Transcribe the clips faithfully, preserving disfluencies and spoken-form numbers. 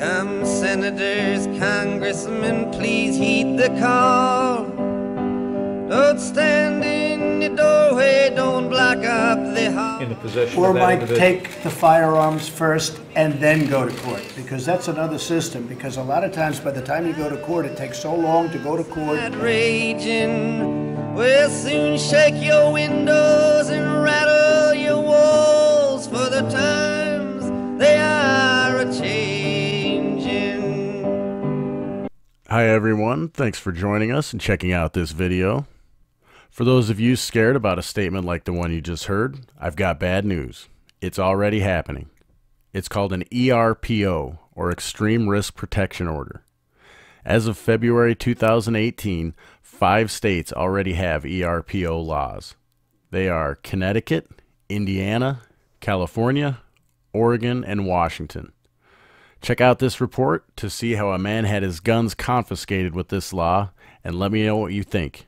Come, senators, congressmen, please heed the call. Don't stand in your doorway, don't block up the hall. In the possession Or of that might individual. take the firearms first and then go to court, because that's another system, because a lot of times by the time you go to court, it takes so long to go to court. Raging, we'll soon shake your windows and rattle your walls, for the times they are a-changing. Hi everyone, thanks for joining us and checking out this video. For those of you scared about a statement like the one you just heard, I've got bad news. It's already happening. It's called an E R P O, or Extreme Risk Protection Order. As of February two thousand eighteen, five states already have E R P O laws. They are Connecticut, Indiana, California, Oregon, and Washington. Check out this report to see how a man had his guns confiscated with this law, and let me know what you think.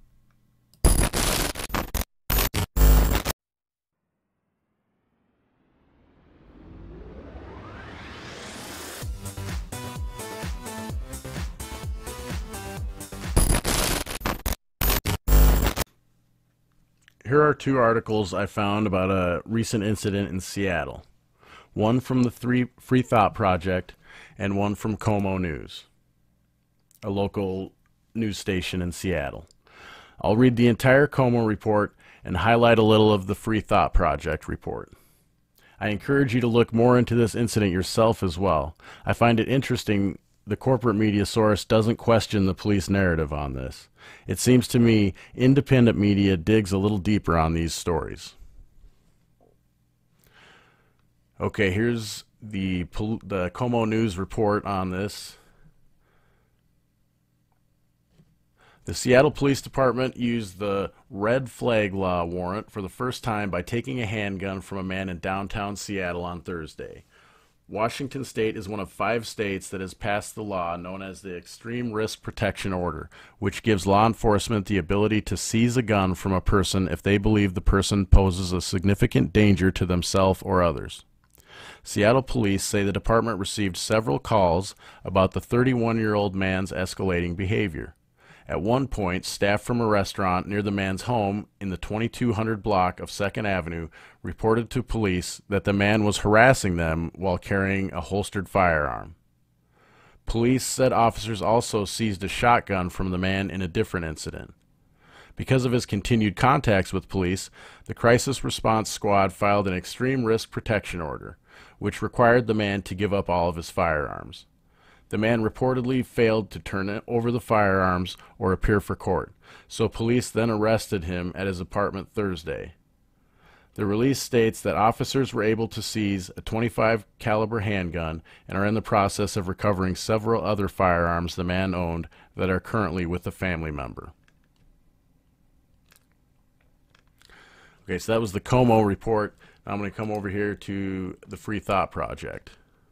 Here are two articles I found about a recent incident in Seattle. One from the Three Free Thought Project and one from KOMO News, a local news station in Seattle. I'll read the entire KOMO report and highlight a little of the Free Thought Project report. I encourage you to look more into this incident yourself as well. I find it interesting the corporate media source doesn't question the police narrative on this. It seems to me independent media digs a little deeper on these stories. Okay, here's the, the KOMO News report on this. The Seattle Police Department used the red flag law warrant for the first time by taking a handgun from a man in downtown Seattle on Thursday. Washington State is one of five states that has passed the law known as the Extreme Risk Protection Order, which gives law enforcement the ability to seize a gun from a person if they believe the person poses a significant danger to themselves or others. Seattle police say the department received several calls about the thirty-one-year-old man's escalating behavior. At one point, staff from a restaurant near the man's home in the twenty-two hundred block of second Avenue reported to police that the man was harassing them while carrying a holstered firearm. Police said officers also seized a shotgun from the man in a different incident. Because of his continued contacts with police, the Crisis Response Squad filed an Extreme Risk Protection Order, which required the man to give up all of his firearms. The man reportedly failed to turn over the firearms or appear for court, so police then arrested him at his apartment Thursday. The release states that officers were able to seize a twenty-five caliber handgun and are in the process of recovering several other firearms the man owned that are currently with a family member. Okay, so that was the KOMO report. Now I'm going to come over here to the Free Thought Project.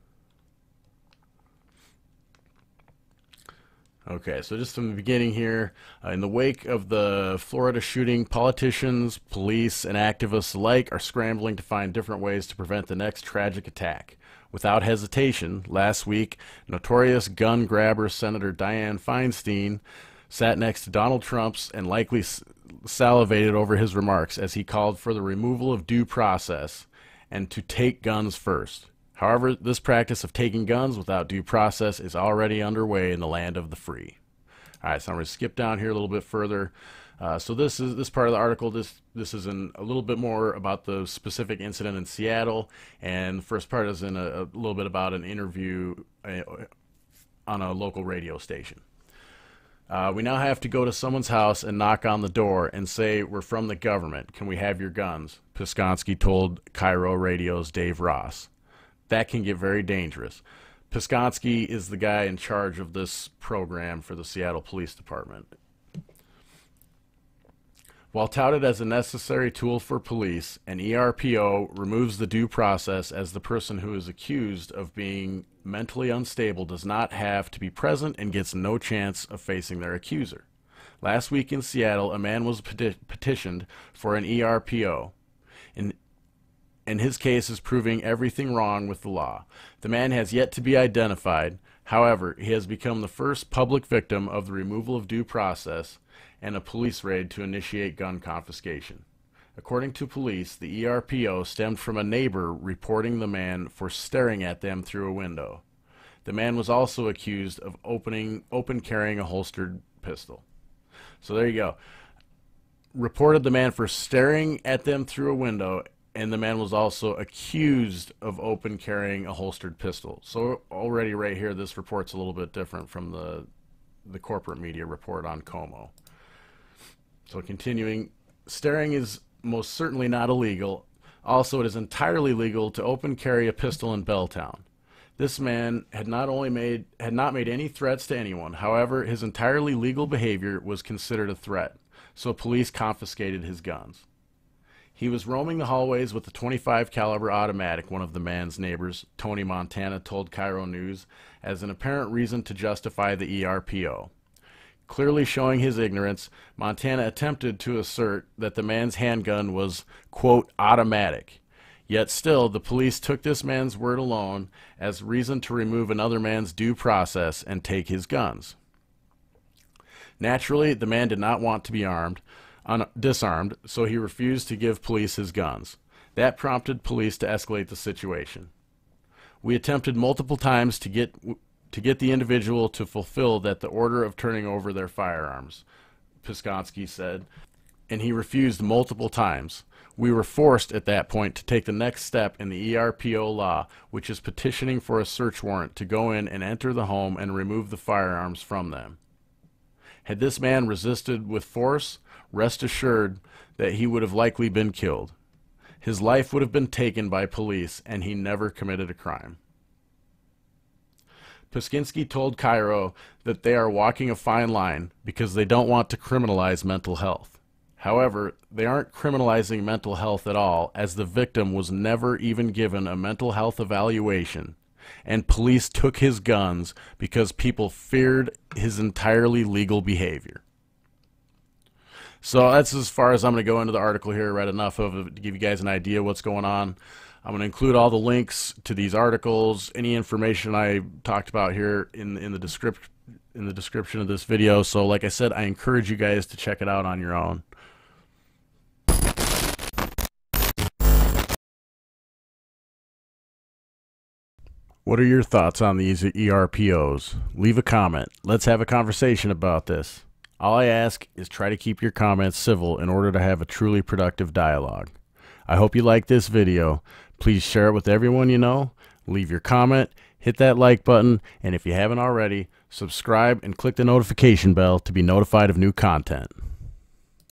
Okay, so just from the beginning here, uh, in the wake of the Florida shooting, politicians, police, and activists alike are scrambling to find different ways to prevent the next tragic attack. Without hesitation, last week, notorious gun grabber Senator Dianne Feinstein sat next to Donald Trump's and likely salivated over his remarks as he called for the removal of due process and to take guns first. However, this practice of taking guns without due process is already underway in the land of the free. All right, so I'm going to skip down here a little bit further. Uh, so this is this part of the article. This this is in a little bit more about the specific incident in Seattle, and the first part is in a, a little bit about an interview uh, on a local radio station. Uh, we now have to go to someone's house and knock on the door and say, "We're from the government. Can we have your guns?" Piskonski told Cairo Radio's Dave Ross. That can get very dangerous. Piskonski is the guy in charge of this program for the Seattle Police Department. While touted as a necessary tool for police, an E R P O removes the due process as the person who is accused of being mentally unstable does not have to be present and gets no chance of facing their accuser. Last week in Seattle, a man was peti- petitioned for an E R P O. In and his case is proving everything wrong with the law. The man has yet to be identified. However, he has become the first public victim of the removal of due process and a police raid to initiate gun confiscation. According to police, the E R P O stemmed from a neighbor reporting the man for staring at them through a window. The man was also accused of opening, open carrying a holstered pistol. So there you go. Reported the man for staring at them through a window, and the man was also accused of open carrying a holstered pistol. So already right here, this report's a little bit different from the, the corporate media report on KOMO. So continuing, staring is most certainly not illegal. Also, it is entirely legal to open carry a pistol in Belltown. This man had not only made had not made any threats to anyone. However, his entirely legal behavior was considered a threat, so police confiscated his guns. He was roaming the hallways with a twenty-five caliber automatic, one of the man's neighbors, Tony Montana, told Cairo News, as an apparent reason to justify the E R P O. Clearly showing his ignorance, Montana attempted to assert that the man's handgun was, quote, automatic. Yet still, the police took this man's word alone as reason to remove another man's due process and take his guns. Naturally, the man did not want to be armed, un disarmed, so he refused to give police his guns. That prompted police to escalate the situation. We attempted multiple times to get to get the individual to fulfill that the order of turning over their firearms, Piskonski said, and he refused multiple times. We were forced at that point to take the next step in the E R P O law, which is petitioning for a search warrant to go in and enter the home and remove the firearms from them. Had this man resisted with force, rest assured that he would have likely been killed. His life would have been taken by police, and he never committed a crime. Piskinski told Cairo that they are walking a fine line because they don't want to criminalize mental health. However, they aren't criminalizing mental health at all, as the victim was never even given a mental health evaluation, and police took his guns because people feared his entirely legal behavior. So that's as far as I'm going to go into the article here. I read enough of it to give you guys an idea what's going on. I'm going to include all the links to these articles, any information I talked about here in, in, the, descript in the description of this video. So like I said, I encourage you guys to check it out on your own. What are your thoughts on these E R P Os? Leave a comment. Let's have a conversation about this. All I ask is try to keep your comments civil in order to have a truly productive dialogue. I hope you like this video. Please share it with everyone you know. Leave your comment, hit that like button, and if you haven't already, subscribe and click the notification bell to be notified of new content.